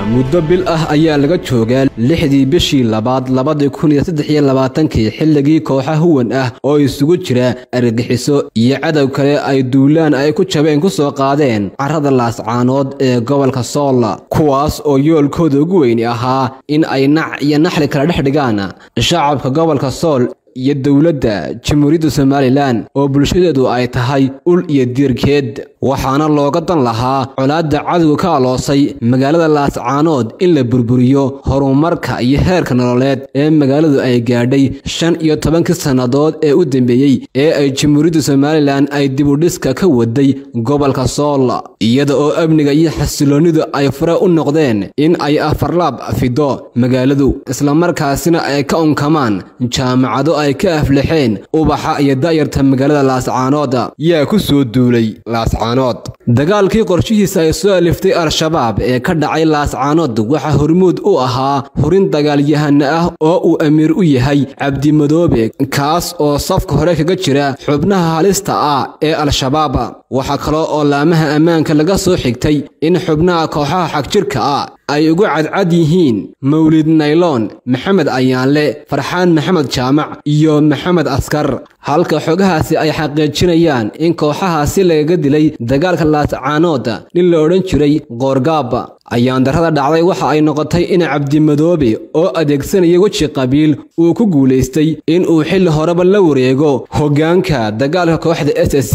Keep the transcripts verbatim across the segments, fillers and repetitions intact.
muddo bil ah ayaa laga joogaa lixdii bishii labaad labada kun iyo saddex iyo labaatan-kii xilligii kooxaha huwan ah oo isugu jira argagixiso iyo cadow kale ay duulaan ay ku jabeen ku soo qaadeen carrada laascaanood ee gobolka Sool kuwaas oo yoolkooda ugu weyn ahaa in ay nac iyo naxli kala dhex dhigaan shacabka gobolka Sool iyo dawladda Jamhuuriyadda Soomaaliland oo bulshadeedu ay tahay ul iyo diirkeed waxaana looga dan lahaa colaadda cadawga ka aloosay magaalada Laascaanood in la burburiyo horumarka iyo heerka nololeed ee magaaladu ay gaadhay shan iyo toban sanadood ee u dambeeyay ee ay Jamhuuriyadda Soomaaliland ay dib u dhiska ka waday gobolka Sool iyada oo amniga iyo xasiloonidu ay fara u noqdeen in ay afarlaab fido magaaladu isla markaasina ay ka unkamaan jaamacado ay ka aflaxeen ubaxa iyo daayarta magaalada Laascaanood yaa ku soo duulay Laascaanood dagaalkii qorshihiisa ay soo aliftay al-shabaab ee ka dhacay Laascaanood waxa hormuud u ahaa horin dagaalyahan ah oo uu amiir u yahay Cabdi Madoobe kaas oo safka hore kaga jira xubnaha halista ah ee al-shabaab waxa kale oo laamaha ammaanka laga soo xigtay in xubnaha kooxaha xagjirka ah ay ugu cadcad yihiin Mawlid Naylon Maxamed Ayaanle Farxaan Maxamed Jaamac iyo Maxamed Askar halka xogahaasi ay xaqiijinayaan in kooxahaasi laga dilay dagaalka Laascaanood nin la oran jiray Qoorgaab ayaan darada dhacday waxa ay noqotay in Cabdi Madoobe oo adeegsanaya waji qabiil uu ku guuleystay in uu xil horeba la wareego hoggaanka dagaalka kooxda S S C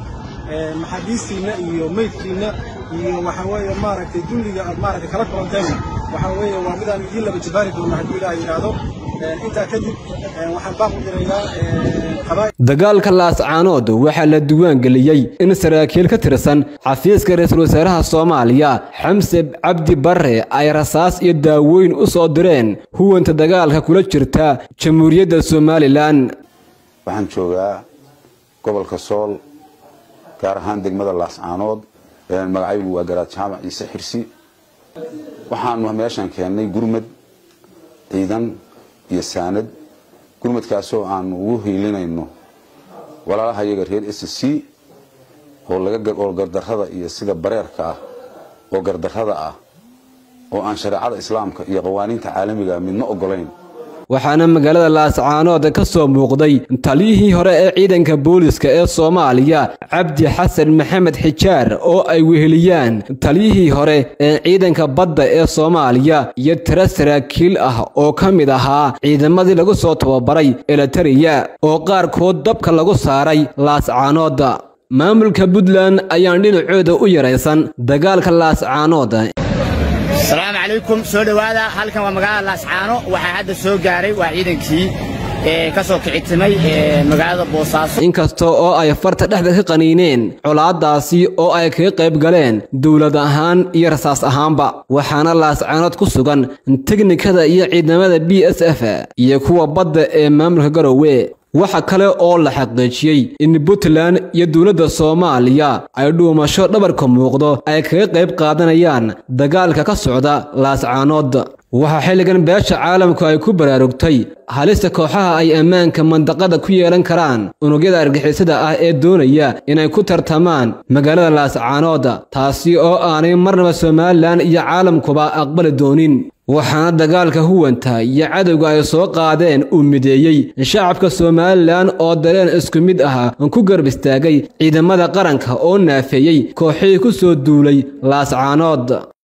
maxadiisina iyo meydkiina iyo waxa weeye maaragtay dulliga aad maaragtay kala kulanteen waxa weeye waa midaan idin laba jabaari doono haddii Ilaahay yiraahdo inta kadib waxaan baa u dirayaa dagaalka Laascaanood waxa la duwaan galiyay in saraakiil ka tirsan xafiiska ra'iisul wasaaraha Soomaaliya Xamse Cabdi Barre ay rasaas iyo daaweyn u soo direen huwanta dagaalka kula jirta Jamhuuriyadda Soomaaliland waxaan joogaa gobolka Sool gaar ahaan degmada Laascaanood ee magacaygu waa Garaad Jaamac Ciise Xirsi waxaan meeshan keenay gurmad ciidan iyo saanad gurmadkaas oo aan ugu hiilinayno walaalaha iyaga reer S S C oo laga gargaar gardarrada iyo sida bareerka ah oo gardarrada ah oo aan shariicada islaamka iyo qawaaniinta caalamiga midna ogolayn waxaana magaalada Laascaanood ka soo muuqday taliyihii hore ee ciidanka booliska ee Soomaaliya Cabdi Xasan Maxamed Xijaar oo ay weheliyaan taliyihii hore ee ciidanka badda ee Soomaaliya iyo tiro saraakiil ah oo ka mid ahaa ciidamadii lagu soo tababaray Eritrea oo qaarkood dabka lagu saaray Laascaanood maamulka Puntland ayaan dhinacooda u yareysan dagaalka Laascaanood السلام عليكم سو دوادا halkan waa magaalada Laascaano waxa hadda soo gaaray waa ciidankii ee ka soo kicitmay ee magaalada Boosaaso inkasta oo ay farta dhexda ka qaniineen colaadaasi oo ay ka qayb galeen dawlad ahaan iyo rasaas ahaanba waxaana Laascaanood ku sugan tiknikada iyo ciidamada B S F iyo kuwa badda ee maamulka Garowe waxa kale oo la xaqiijiyay in Puntland iyo dawladda Soomaaliya ay dhuumasho dhabarka muuqdo ay kaga qayb qaadanayaan dagaalka ka socda Laascaanood waxa xilligan beesha caalamku ay ku baraarugtay halista kooxaha ay ammaanka mandaqada ku yeelan karaan unugyada argixisada ah ee doonaya inay ku tartamaan magaalada Laascaanood taasi oo aanay marnaba Soomaaliland iyo caalamkuba aqbali doonin waxaana dagaalka huwanta iyo cadawga ay soo qaadeen uu mideeyay shacabka Soomaaliland oo dareen isku mid ah ku garb istaagay ciidamada qaranka oo naafeeyay kooxihii ku soo duulay Laascaanood